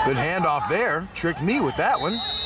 Good handoff there. Tricked me with that one.